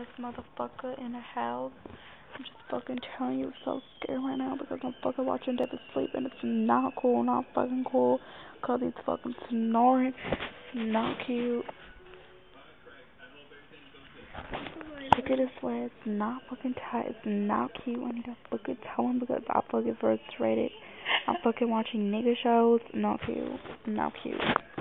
Motherfucker in the house. I'm just fucking telling you, so scared right now because I'm fucking watching Devin sleep and it's not cool, not fucking cool. Cause he's fucking snoring. Not cute. Look at his sweat. It's not fucking tight. It's not cute. I need to fucking tell him because I fucking frustrated. I'm fucking watching nigga shows. Not cute. Not cute.